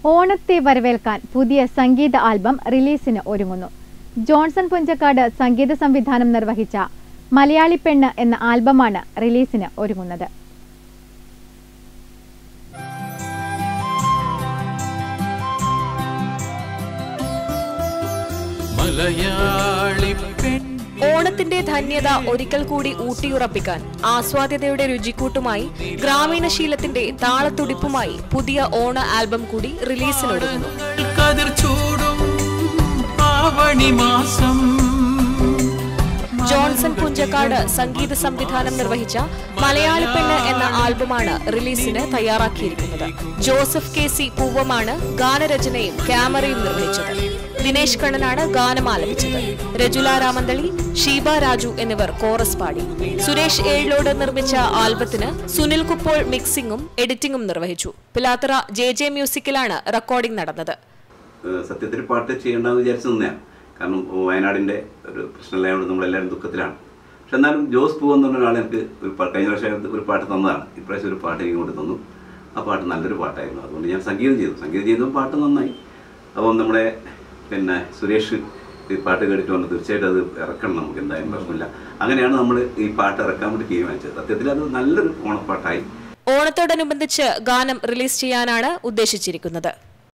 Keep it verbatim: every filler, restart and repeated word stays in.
ഓണത്തെ വരവേൽക്കാൻ പുതിയ സംഗീത ആൽബം റിലീസിന് ഒരുങ്ങുന്നു. ജോൺസൺ പുഞ്ചക്കാട് സംഗീത സംവിധാനം നിർവഹിച്ച മലയാളി പെണ്ണ് എന്ന ആൽബമാണ് റിലീസിന് ഒരുങ്ങുന്നത്. ഓണത്തിന്റെ ധന്യത ഒരിക്കൽ കൂടി ഊട്ടിയുറപ്പിക്കാൻ ആസ്വാദ്യതയുടെ രുചിക്കൂട്ടുമായി ഗ്രാമീണ ശീലത്തിന്റെ താളത്തുടിപ്പുമായി പുതിയ ഓണ ആൽബം കൂടി റിലീസിനൊരുങ്ങുന്നു. ജോൺസൺ പുഞ്ചക്കാട് സംഗീത സംവിധാനം നിർവഹിച്ച മലയാളി പെണ്ണ് എന്ന ആൽബമാണ് റിലീസിന് തയ്യാറാക്കിയിരിക്കുന്നത്. ജോസഫ് കെ സി പൂവമാണ് ഗാനരചനയും ക്യാമറയും നിർവഹിച്ചത്. ദിനേശ് കണ്ണനാണ് ഗാനം ആലപിച്ചത്. രജുല രാമന്തളി, ഷീബ രാജു എന്നിവർ കോറസ് പാടി. സുരേഷ് ഏഴിലോട് നിർമ്മിച്ച ആൽബത്തിന് സുനിൽ കുപ്പോൾ മിക്സിംഗും എഡിറ്റിംഗും നിർവഹിച്ചു. പിലാത്തറ ജെ ജെ മ്യൂസിക്കിലാണ് റെക്കോർഡിംഗ് നടന്നത്. സത്യത്തിൽ പാട്ട് ചെയ്യേണ്ടെന്ന് വിചാരിച്ചു തന്നെയാണ്. കാരണം വയനാടിൻ്റെ ഒരു പ്രശ്നമില്ലായതുകൊണ്ട് നമ്മളെല്ലാവരും ദുഃഖത്തിലാണ്. പക്ഷെ എന്നാലും ജോസ് പൂ എന്ന് പറഞ്ഞ ഒരാൾ എനിക്ക് ഒരു പാട്ട് കഴിഞ്ഞ പ്രാവശ്യം ഒരു പാട്ട് തന്നതാണ്. ഇപ്രാവശ്യം ഒരു പാട്ട് എനിക്ക് കൊണ്ട് തന്നു. ആ പാട്ട് നല്ലൊരു പാട്ടായിരുന്നു. അതുകൊണ്ട് ഞാൻ സംഗീതം ചെയ്തു. സംഗീതം ചെയ്തപ്പോൾ പാട്ട് നന്നായി. അപ്പം നമ്മുടെ പിന്നെ സുരേഷ് ഈ പാട്ട് കേട്ടിട്ട് വന്ന് തീർച്ചയായിട്ടും അത് ഇറക്കണം, നമുക്ക് എന്തായാലും പ്രശ്നമില്ല. അങ്ങനെയാണ് നമ്മൾ ഈ പാട്ട് ഇറക്കാൻ വേണ്ടി തീരുമാനിച്ചത്. സത്യത്തിൽ അത് നല്ലൊരു ഓണപ്പാട്ടായി. ഓണത്തോടനുബന്ധിച്ച് ഗാനം റിലീസ് ചെയ്യാനാണ് ഉദ്ദേശിച്ചിരിക്കുന്നത്.